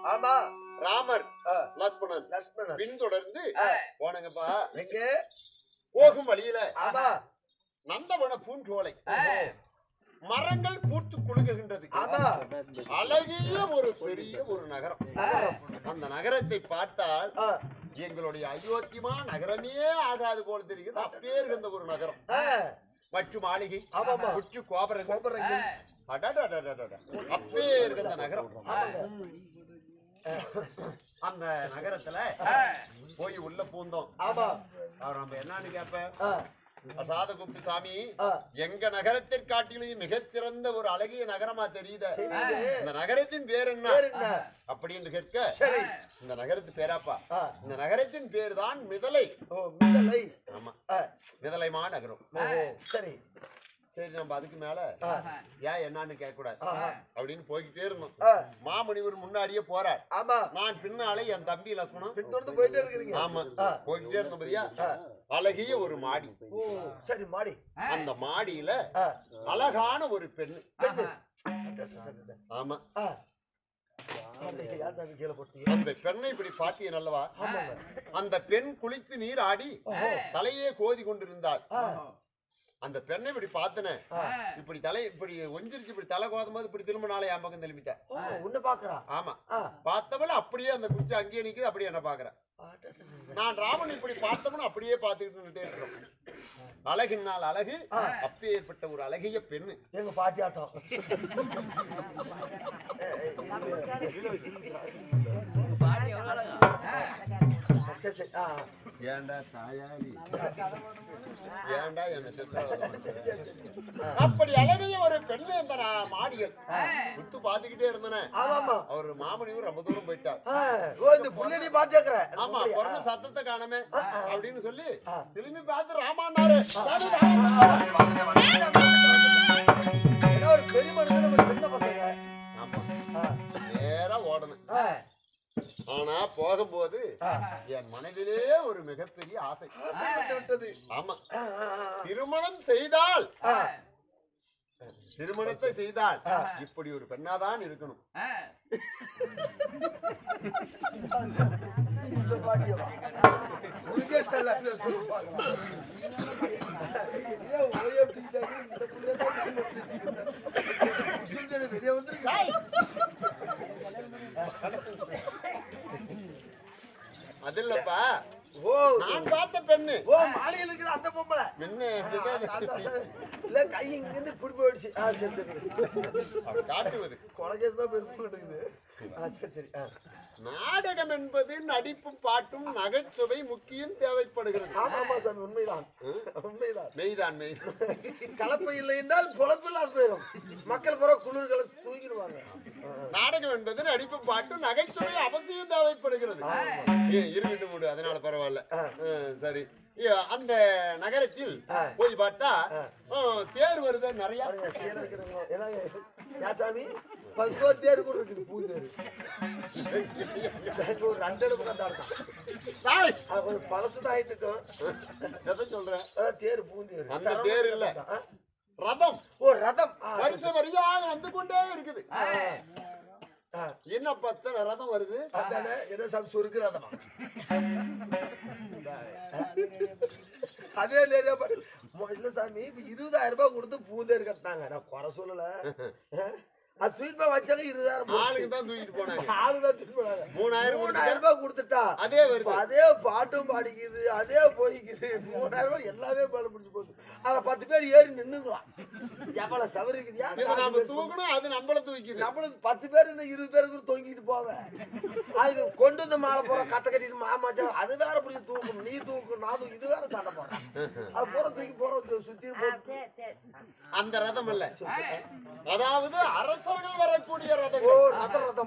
ஆமா ராமர் லக்ஷ்மணன் பின்தொடர்ந்து போனங்கப்பா. எங்க போகும் வழியில ஆமா நந்தவன பூஞ்சோலை மரங்கள் பூத்து குலுங்குகின்றது. அழகிய ஒரு பெரிய ஒரு நகரம். அந்த நகரத்தை பார்த்தால் எங்களுடைய அயோத்தியமா நகரமே ஆகாது போல தெரிகிறது. அப்பே இருந்த ஒரு நகரம். மற்ற மாளிகை, உச்சி கோபுரங்கள், அப்பே இருந்த நகரம். அந்த நகரத்துல போய் உள்ள பூந்தோம். அவர் நம்ம என்னன்னு கேப்ப அசாத கூப்பிட்டு, சாமி எங்க நகரத்திற்கு காட்டிலும் மிகச்சிறந்த ஒரு அழகிய நகரமா தெரியுது. இந்த நகரத்தின் பேர் என்ன அப்படின்னு கேட்க, இந்த நகரத்து பேராப்பா, இந்த நகரத்தின் பேர் தான் மிதலை. ஆமா, மிதலை மாநகரம். சரி சரி, நம்ம அதுக்கு மேல ஏன் என்னன்னு கேட்க கூடாது அப்படின்னு போய்கிட்டே இருந்தோம். மாமுனிவர் முன்னாடியே போறார். ஆமா, நான் பின்னாலே என் தம்பி லக்ஷ்மணன் பின்தொடர்ந்து போயிட்டே இருக்கிறீங்க. ஆமா, போய்கிட்டே இருந்தோம். பாத்தியா, அழகிய ஒரு மாடி. சரி, மாடி. அந்த மாடியில அழகான ஒரு பெண். ஆமா, அந்த பெண்ணை இப்படி பாத்திய நல்லவா. அந்த பெண் குளித்து நீர் ஆடி தலையே கோதி கொண்டிருந்தாள். அந்த பெண்ணை இப்படி பார்த்தன, இப்படி தலை இப்படி ஒஞ்சிருச்சு, இப்படி தலை கோதும் போது இப்படி திரும்ப நாளை என் பக்கம் திரும்பிட்டேன். உன்ன பாக்குறா. ஆமா, பார்த்தவள அப்படியே அந்த குச்சி அங்கேயே நிக்குது, அப்படியே என்ன பாக்குறேன். நான் ராமன் இப்படி பார்த்தவன அப்படியே பார்த்துக்கிட்டு இருக்கிறோம். அழகினால் அழகு, அப்பே ஏற்பட்ட ஒரு அழகிய பெண்ணு. எங்க பாட்டி ஆட்டம். ஏண்டா தாயாரி, ஏண்டா என்ன அப்படி அழகிய ஒரு பெண்ணு அந்த மாடிகள் விட்டு பாத்துக்கிட்டே இருந்தன. அவர் மாமனியும் ரொம்ப தூரம் போயிட்டார். ஆமா, குறைஞ்ச சத்தத்தை காணமே அப்படின்னு சொல்லி திரும்பி பார்த்து ராமாண்டாரு. ஒரு பெரிய மனுஷன், சின்ன பசங்க. ஆமா, நேரா ஓடணும். ஆனா போகும்போது என் மனதிலே ஒரு மிகப்பெரிய ஆசை விட்டது. ஆமா, திருமணத்தை செய்தால் இப்படி ஒரு பெண்ணாதான் இருக்கணும். அது இல்லப்பா, நான் பார்த்த பெண்ணு. ஓ, மாலையில் இருக்கிற அந்த பொம்பளை இல்ல, கை இங்க இருந்து இப்படி போயிடுச்சு. சரி சரி, காட்டுவது கொலைகேஸ் தான் பெருசுக்குது. சரி சரி. நாடகம் என்பது நடிப்பும் பாட்டும் நகைச்சுவை முக்கியம் தேவைப்படுகிறது. ஆமா சாமி, உண்மைதான் உண்மைதான், மெய்தான் மெய்தான். கலப்பை இல்லை என்றால் பொழப்பில்லாத போயிடும். மக்கள் புற குளிர்களை தூக்கிடுவாங்க. நாடகம் என்பது நடிப்பும் பாட்டும் நகைச்சுவை அவசியம் தேவைப்படுகிறது. இருக்கட்டும் மூடு, அதனால பரவாயில்ல. சரி, அந்த நகரத்தில் போய் பார்த்தா தேர் வருது நிறைய. சாமி, தேர் கூட இருக்குது, பூந்தேர். பழசுதான் ஆயிட்டு சொல்றேன். தேர் பூந்தேர், அந்த தேர் இல்ல, ரதம். ஓ, ரதம் வரிசை வரியாக வந்து கொண்டே இருக்குது. என்ன பத்த ரதம் வருது? என்ன சாமி, சொருக்கு ரதமா? அதே இல்ல சாமி, 20,000 ரூபாய் கொடுத்து பூந்தேர் கட்டினாங்க. நான் குறை சொல்லல. அது தூக்கிட்டு வச்சாங்க, 20,000 ஆளுக்கு தான் தூக்கிட்டு போனாங்க. ஆளுதான் தூக்கிட்டு போனாங்க. 3,000 ரூபாய் கொடுத்துட்டா அதே வருது, அதே பாட்டும் பாடிக்குது, அதே போய்க்குது. 3,000 ரூபாய் எல்லாமே பாடு பிடிச்சு போகுது. அதுல 10 பேர் ஏறி நின்னுங்களாம். எவ்வளவு சவரிக்குது, நம்ம தூக்கணும், அது நம்மள தூக்கிது. நம்மளுக்கு 10 பேர் இந்த 20 பேருக்கு தொங்கிட்டு போவேன். அதுக்கு கொண்டு வந்து மாலை போற கட்டை கட்டிட்டு மாமாச்சா அது வேற பிடிச்சி தூக்கணும். நீ தூக்கணும், நான் தூக்கி, இது வேற சண்டை போறேன். அது போற தூக்கி போற சுத்தி போட்டு அந்த ரதம் இல்ல, அதாவது அரசர்கள் வரக்கூடிய ரதம். ரதம்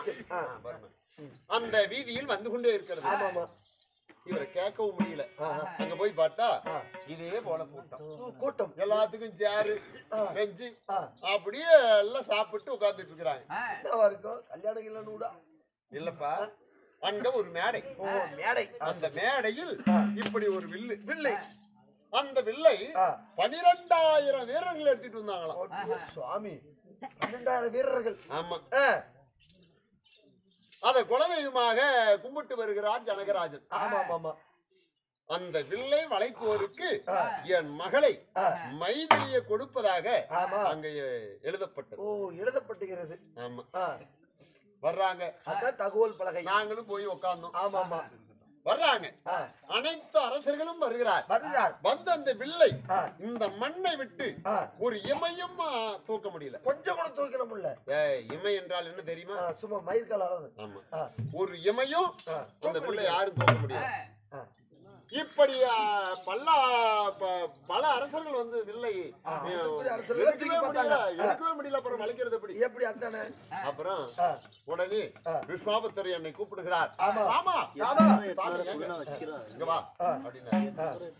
அந்த வீதியில் வந்து கொண்டே இருக்கிறது. இவரை கேட்கவும் முடியல. அங்க போய் பார்த்தா இதே போல கூட்டம், எல்லாத்துக்கும் சேரு பெஞ்சு அப்படியே எல்லாம் சாப்பிட்டு உட்கார்ந்துட்டு இருக்கிறாங்க. கல்யாணம் இல்லப்பா, அங்க ஒரு மேடை. அந்த மேடையில் இப்படி ஒரு வில்லை. அந்த வில்லை 12,000 வீரர்கள் எடுத்துட்டு வந்தாங்களாம். சுவாமி, 12,000 வீரர்கள். ஆமா, அத குலதெய்வமாக கும்பிட்டு வருகிறார் ஜனகராஜன். ஆமா ஆமா. அந்த வில்லை வளைக்குவோருக்கு என் மகளை மைதிலியை கொடுப்பதாக அங்க எழுதப்பட்டது. ஓ, எழுதப்பட்டுகிறது. ஆமா, வர்றாங்க. அதான் தகவல் பலகை. நாங்களும் போய் உட்கார்ந்தோம். ஆமா ஆமா. வர்றாங்க, அனைத்து அரசர்களும் வருகிறார். வந்து அந்த வில்லை இந்த மண்ணை விட்டு ஒரு இமையும் தூக்க முடியல. கொஞ்சம் கூட தூக்க முடியல. இமை என்றால் என்ன தெரியுமா? சும்மா மயிர்கால அளவு. ஆமா, ஒரு இமையும் அந்த வில்லை யாரும் தூக்க முடியல. இப்படி பல அரசர்கள் வந்து வில்லை எடுக்கவே முடியல. அப்புறம் வளைக்கிறது எப்படி? அதானே. அப்புறம் உடனே விஸ்வாமித்திரர் என்னை கூப்பிடுகிறார். ஆமா, இங்க வா அப்படின்னு.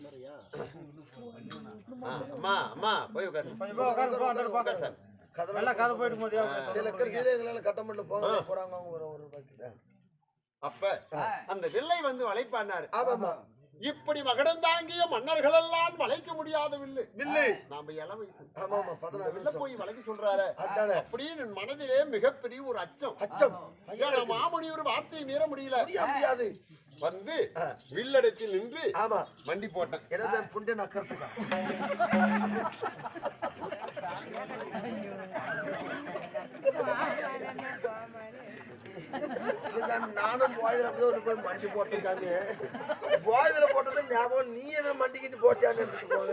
அம்மா அம்மா போய் உட்காரு. அப்ப அந்த வில்லை வந்து வளைப்பானாரு. இப்படி மகடந்தாங்கிய மன்னர்கள் எல்லாம் வளைக்க முடியாத வில்லு. நாம இளம் வயசு போய் வளைக்க சொல்றாரு அப்படின்னு மனதிலே மிகப்பெரிய ஒரு அச்சம். மாமணி ஒரு வார்த்தையை மீற முடியாது. வந்து வில்லடத்தில் நின்று வண்டி போட்டேன். புண்டை நக்கறதுக்கா நானும் போயதுல போய் மண்டி போட்டிருக்காங்க. போயதுல போட்டது ஞாபகம். நீ எதை மண்டிக்கிட்டு போட்டியான்னு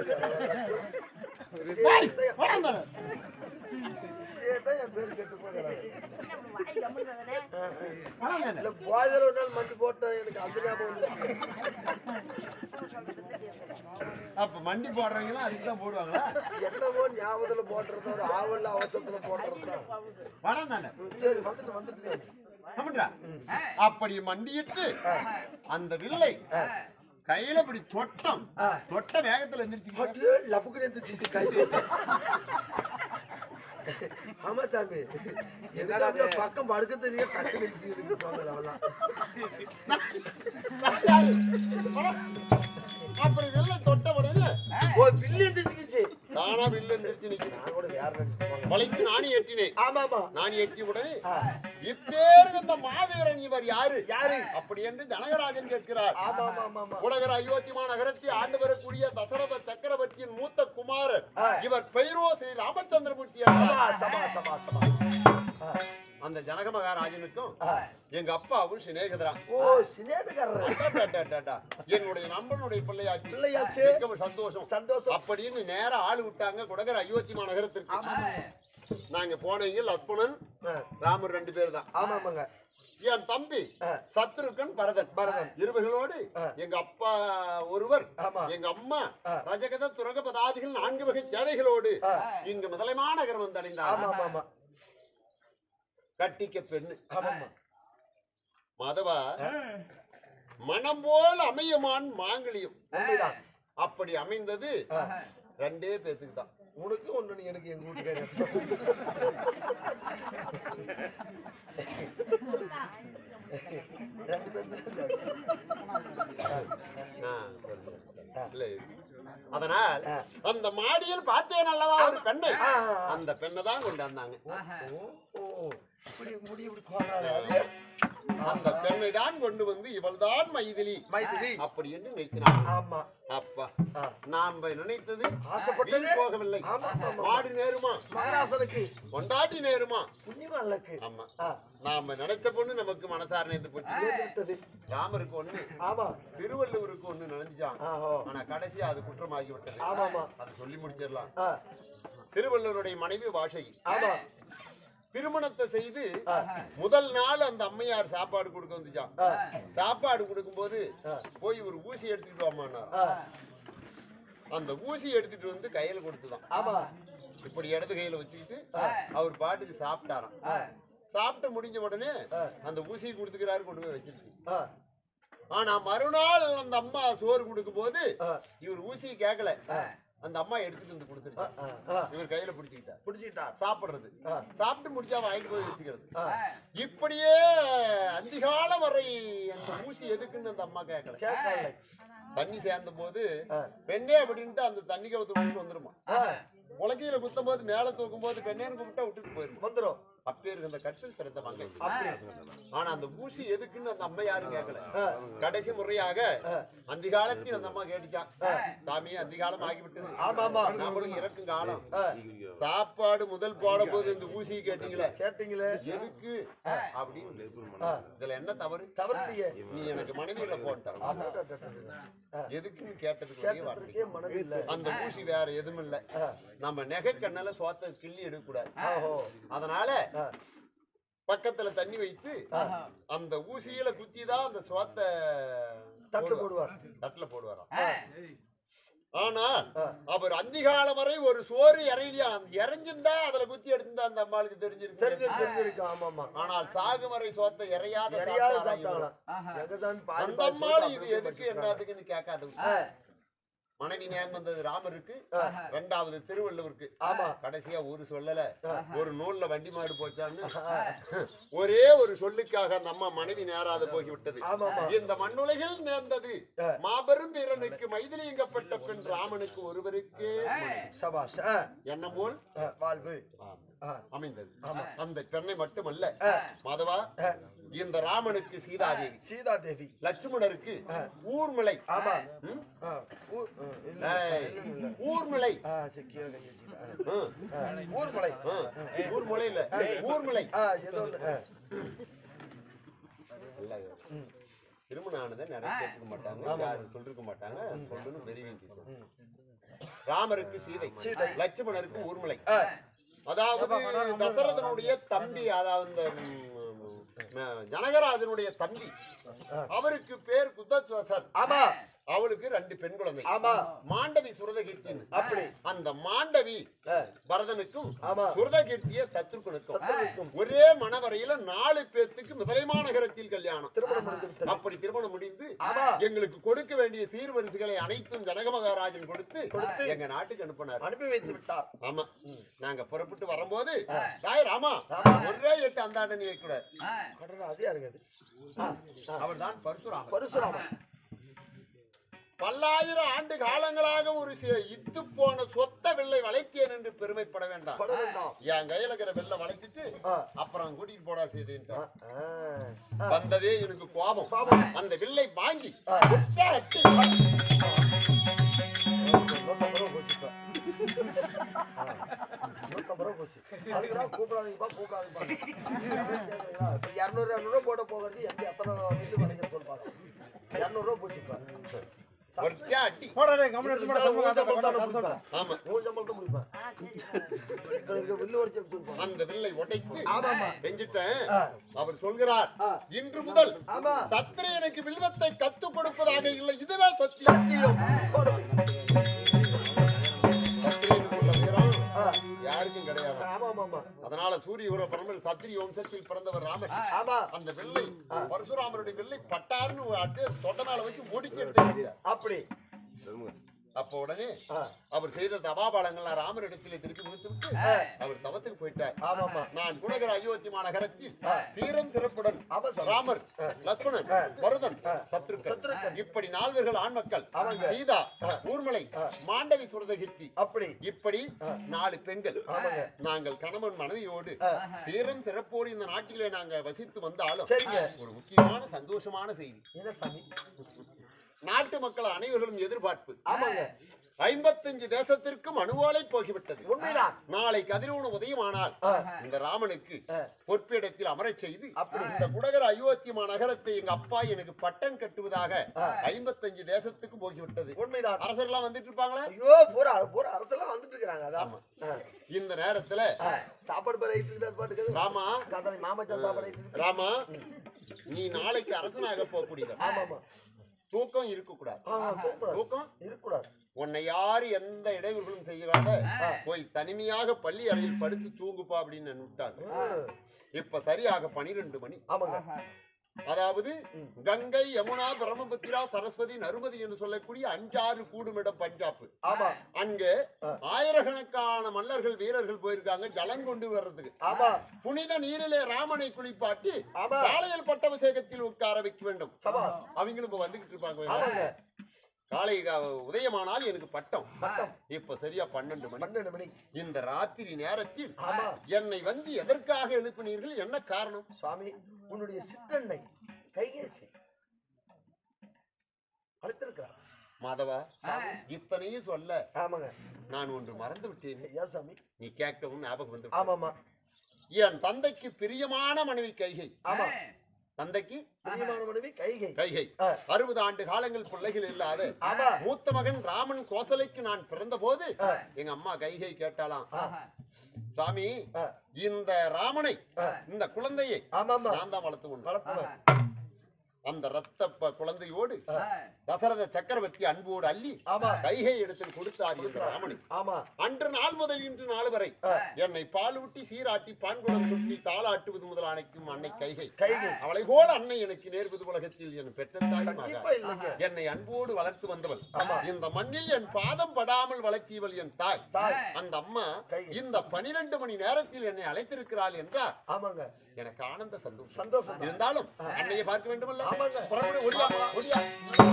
என் பேரு கெட்டு போகிறாங்க. போயதுல ஒரு நாள் மண்டி போட்ட எனக்கு அந்த ஞாபகம் இல்லை. அப்ப மண்டி போடுறவங்க அதுக்குதான் போடுவாங்களா? என்னவோ ஞாபகத்துல போட்டுறது, ஒரு ஆவல்ல அவசரத்துல போட்டுறது. சரி, வந்துட்டு அப்படி மண்டியிட்டு அந்த வில்லை கையில இப்படி தொட்ட வேகத்துல எந்திரிச்சு லப்புக்கு எந்திரிச்சு கை. ஆமா சாமி, பக்கம் படுக்க தெரியும். டக்கு அப்படி வில்லை தொட்ட உடனே வில்லு எந்திரிச்சு நானா வில்லு எந்திரிச்சு நிக்கிறேன். வளைத்து நாணி ஏற்றினேன். நாணி ஏற்றி உடனே இப்பேரு இந்த மாவீரன் இவர் யாரு அப்படி என்று ஜனகராஜன் கேட்கிறார். உலகர் அயோத்திமா நகரத்தை ஆண்டு வரக்கூடிய தசரத சக்கரவர்த்தியின் மூத்த குமாரர் இவர் பெயரோ ஸ்ரீ ராமச்சந்திரமூர்த்தி. அந்த ஜனக மகாராஜனுக்கும் எங்க அப்பாவும் சிநேகிதரா. என்னுடைய நண்பனுடைய பிள்ளையாச்சு. சந்தோஷம் அப்படின்னு நேரம் ஆளு விட்டாங்க குடகர் அயோத்திமா நகரத்திற்கு. நாங்க போனவங்க லக்ஷ்மணன் ராமர் 2 பேர் தான். ஆமாங்க. என் தம்பி சத்ருகன் பரதன் இருவர்களோடு எங்க அப்பா ஒருவர், எங்க அம்மா ரஜகத துரகபதாதிகள் 4 வகை சேனைகளோடு இங்கு முதலைமா நகரம் வந்து அடைந்தார். கட்டிக்க பெண்ணு மாதவா மனம் போல் அமையுமான் மாங்கலியம். அப்படி அமைந்தது 2 பேத்துக்கு தான். உனக்கு ஒண்ணு, எனக்கு எங்க வீட்டுக்கார. அதனால் அந்த மாடியில் பார்த்தேன் அல்லவா ஒரு பெண்ணை. அந்த பெண்ணை தான் கொண்டு வந்தாங்க. அந்த பெண்ணை தான் கொண்டு வந்து இவள் தான் மைதிலி அப்படி என்று நினைக்கிறாங்க. அப்பா நாம நினைத்தது ஆசைப்பட்டது போகவில்லை. மாடு நேருமா மகாராசனுக்கு, கொண்டாட்டி நேருமா புண்ணியமா இல்லக்கு. ஆமா, நாம நினைச்ச பொண்ணு நமக்கு மனசார நேர்த்து போச்சு. ராமருக்கு ஒண்ணு, திருவள்ளுவருக்கு ஒண்ணு நினைச்சான். ஆனா கடைசியா அது குற்றமாகி விட்டது. அதை சொல்லி முடிச்சிடலாம். திருவள்ளுவருடைய மனைவி வாசகி திருமணத்தை செய்து முதல் நாள் அந்த அம்மையார் சாப்பாடு கொடுக்க வந்துச்சான். சாப்பாடு கொடுக்கும் போது போய் ஒரு ஊசி எடுத்துட்டு வாமான்னா அந்த ஊசி எடுத்துட்டு வந்து கையில கொடுத்துதான். இப்படி இடது கையில வச்சுக்கிட்டு அவர் பாட்டுக்கு சாப்பிட்டாராம். சாப்பிட்டு முடிஞ்ச உடனே அந்த ஊசியை கொடுத்துக்கிறாரு, கொண்டு போய் வச்சிருக்கு. ஆனா மறுநாள் அந்த அம்மா சோறு கொடுக்கும் போது இவர் ஊசியை கேட்கல. அந்த அம்மா எடுத்துட்டு வந்து கொடுத்துருக்காரு. இவர் கையில பிடிச்சுக்கிட்டார். சாப்பிடுறது, சாப்பிட்டு முடிச்சா வாங்கிட்டு போய் வச்சுக்கிறது. இப்படியே அதிகாலம் வரை அந்த ஊசி எதுக்குன்னு அந்த அம்மா கேட்கல. தண்ணி சேர்ந்த போது பெண்ணே அப்படின்ட்டு அந்த தண்ணி கவுத்து வந்துருமா. உலகையில குத்தும் போது மேல தூக்கும் போது பெண்ணேன்னு கூப்பிட்டா விட்டுட்டு போயிரும் வந்துடும். அப்பேர் இந்த கற்பில் சிறந்த மங்கை. ஆனா அந்த ஊசி எதுக்குன்னு அந்த அம்மா யாரும் கேட்கல. கடைசி முறையாக அந்த காலத்தில் அந்த அம்மா கேட்டுச்சான், சாமி அந்த காலம் ஆகிவிட்டது, நம்மளும் இறக்கும் காலம், சாப்பாடு முதல் போட போது இந்த ஊசி கேட்டீங்களே எதுக்கு அப்படின்னு. இதுல என்ன தவறு? தவறு இல்லையே, நீ எனக்கு மனைவியில போட்டான் எதுக்குன்னு கேட்டதுக்கு அந்த ஊசி வேற எதுவும் இல்ல, நம்ம நெகை கண்ணால சோத்த கிள்ளி எடுக்க கூடாது. அதனால பக்கத்துல தண்ணி வைத்து அந்த ஊசியில குத்திதான் அந்த சோத்த தட்டுல போடுவாராம். ஆனா அவர் அந்திகாலம் வரை ஒரு சோறு இறையிலியா இறைஞ்சிருந்தா அதுல குத்தி எடுத்திருந்தா அந்த அம்மாளுக்கு தெரிஞ்சிருக்கு. ஆனால் சாகு வரை சோத்த இறையாத அந்த அம்மாள் இது எதுக்கு என்னதுக்குன்னு கேட்காது. மனைவி ஞாபகம் வந்தது ராமருக்கு, இரண்டாவது திருவள்ளுவருக்கு. கடைசியா ஒரு சொல்லல, ஒரு நூல்ல வண்டி மாடு போச்சான்னு ஒரே ஒரு சொல்லுக்காக அந்த அம்மா மனைவி நேராத போய்விட்டது. இந்த மண்ணுலகில் நேர்ந்தது மாபெரும் வீரனுக்கு மைதிலிங்கப்பட்ட பெண் ராமனுக்கு ஒருவருக்கு சபாஷ் என்ன போல் வாழ்வு அமைந்தது. அந்த பெண்ணை மட்டுமல்ல மாதவா, இந்த ராமனுக்கு சீதாதேவி, லட்சுமணருக்கு ஊர்மிளை, ஊர்மிளை இல்ல ஊர்மிளை. திருமணம் ஆனதை நிறைய கேட்க மாட்டாங்க, யாரும் சொல்லிருக்க மாட்டாங்க, சொல்லணும் பெரிய. ராமருக்கு சீதை, லட்சுமணருக்கு ஊர்மிளை. அதாவது தசரதனுடைய தம்பி, அதாவது ஜனகராஜனுடைய தம்பி, அவருக்கு பேர் குதத்வசர். அவளுக்கு 2 பெண் குழந்தை. மாண்டவி சுரதகீர்த்தி. அப்படி அந்த மாண்டவி பரதனுக்கும் சுரதகீர்த்திய சத்ருகுனுக்கும் ஒரே மணவரையில 4 பேத்துக்கு முதலைமா நகரத்தில் கல்யாணம். அப்படி திருமணம் முடிந்து எங்களுக்கு கொடுக்க வேண்டிய சீர்வரிசைகளை அனைத்தும் ஜனக மகாராஜன் கொடுத்து எங்க நாட்டுக்கு அனுப்பி வைத்து விட்டார். ஆமா, நாங்க புறப்பட்டு வரும்போது தாய் ராமா ஒரே 8 அந்தாண்ட நீ வைக்க கூடாது. அவர் தான் பரசுராமன். பல்லாயிரம் ஆண்டு காலங்களாக ஒரு இத்து போன சொத்த வெள்ளை வளைத்தேன் என்று பெருமைப்பட வேண்டாம். என் கையில இருக்கிற வெள்ளை வளைச்சிட்டு அப்புறம் கூட்டிட்டு போடா செய்து வந்ததே எனக்கு கோபம். அந்த வில்லை வாங்கி போச்சு. கூப்பிடாதீங்கப்பா 200 போட போகிறது எத்தனை சொல்லுவாங்க. 200 போச்சுப்பா. அந்த வில்லை உடைத்து அவர் சொல்கிறார், இன்று முதல் சத்திரியனுக்கு வில்வத்தை கத்துக் கொடுப்பதாக இல்லை, இதுவே சத்தியம். யாருக்கும் கிடையாது. அதனால சூரிய பரம்பரை சத்திரிய வம்சத்தில் பிறந்தவர் ராமர். அந்த வில்லை பரசுராமருடைய வில்லை பட்டாருன்னு தொட்ட மேல வச்சு முடிச்சு எடுத்து அப்படி. அப்ப உடனே அவர் செய்த தபாபாலங்கள் ராமரிடத்திலே திருப்பி முடித்து அவர் தவத்துக்கு போயிட்டார். நான் குணகர அயோத்தி மாநகரத்தில் சீரம் சிறப்புடன் ராமர், லட்சுமணன், பரதன், சத்ருகன் இப்படி 4 ஆண் மக்கள், சீதா, ஊர்மிளை, மாண்டவி சுரதகீர்த்தி, அப்படி இப்படி 4 பெண்கள். நாங்கள் கணவன் மனைவியோடு சீரம் சிறப்போடு இந்த நாட்டிலே நாங்க வசித்து வந்தாலும் ஒரு முக்கியமான சந்தோஷமான செய்தி. நாட்டு மக்கள் அனைவர்களும் எதிர்பார்ப்பு 55 தேசத்திற்கும் அணுவோலை போகிவிட்டது. உண்மைதான். நாளை கதிரவன் உதயமானால் இந்த ராமனுக்கு பொற்பிடத்தில் அமரச் செய்து இந்த குடகர அயோத்தி மாநகரத்தை எங்க அப்பா எனக்கு பட்டம் கட்டுவதாக 55 தேசத்துக்கு போகிவிட்டது. உண்மைதான். அரசர்கள்லாம் வந்துட்டு இருப்பாங்களா? ஐயோ, போற அரசெல்லாம் வந்துட்டு இருக்காங்க. இந்த நேரத்துல சாப்பாடு ராமா, ராமா நீ நாளைக்கு அரசனாக போகக்கூடிய தூக்கம் இருக்கக்கூடாது. தூக்கம் இருக்கக்கூடாது. உன்னை யாரு எந்த இடையூறுகளும் செய்யாத போய் தனிமையாக பள்ளி அறையில் படுத்து தூங்குப்பா அப்படின்னு விட்டாங்க. இப்ப சரியாக 12 மணி. அதாவது கங்கை, யமுனா, பிரம்மபுத்திரா, சரஸ்வதி, நருமதி என்று சொல்லக்கூடிய 5-6 கூடுமிடம் பஞ்சாப். அங்க ஆயிரக்கணக்கான மல்லர்கள் வீரர்கள் போயிருக்காங்க ஜலம் கொண்டு வர்றதுக்கு. புனித நீரிலே ராமனை குளிப்பாட்டி காலையில் பட்டாபிஷேகத்தில் உட்கார வைக்க வேண்டும். அவங்களும் இப்ப வந்துகிட்டு இருப்பாங்க. காலை உதயமானால் எனக்கு பட்டம். இப்ப சரியா 12 மணி. இந்த ராத்திரி நேரத்தில் என்னை வந்து எதற்காக எழுப்பினீர்கள்? என்ன காரணம்? சுவாமி, உன்னுடைய சிற்றன்னை கைகேசி அழைத்திருக்கிறார். மாதவா, இத்தனையும் சொல்ல ஆமாங்க, நான் ஒன்று மறந்து விட்டேன். ஐயா சாமி, நீ கேட்கவும் ஞாபகம் வந்து. ஆமாமா, என் தந்தைக்கு பிரியமான மனைவி கைகை. ஆமா, தந்தைக்கு பிரியமான மனைவி கைகை. 60 ஆண்டு காலங்கள் பிள்ளைகள் இல்லாத மூத்த மகன் ராமன் கோசலைக்கு நான் பிறந்த போது எங்க அம்மா கைகை கேட்டாலாம், சாமி, இந்த ராமனை, இந்த குழந்தையை நான் தான் வளர்த்து கொண்டு அந்த ரத்த குழந்தையோடு தசரத சக்கரவர்த்தி அன்போடு அள்ளி கைகை இடத்தில் கொடுத்தார் இந்த ராமனை. அன்று நாள் முதல் இன்று நாள் வரை என்னை பாலூட்டி சீராட்டி பான்குடம் தொட்டி தாளாட்டுவது முதல் அணைக்கும் அன்னை கைகை. அவளை போல அன்னை எனக்கு நேர்வது உலகத்தில் என் பெற்ற தாய் மகன். என்னை அன்போடு வளர்த்து வந்தவள். இந்த மண்ணில் என் பாதம் படாமல் வளர்த்தியவள் என் தாய். அந்த அம்மா இந்த 12 மணி நேரத்தில் என்னை அழைத்திருக்கிறாள் என்றால் எனக்கு ஆனந்த சந்தோஷம். இருந்தாலும் அன்னையை பார்க்க வேண்டுமல்ல.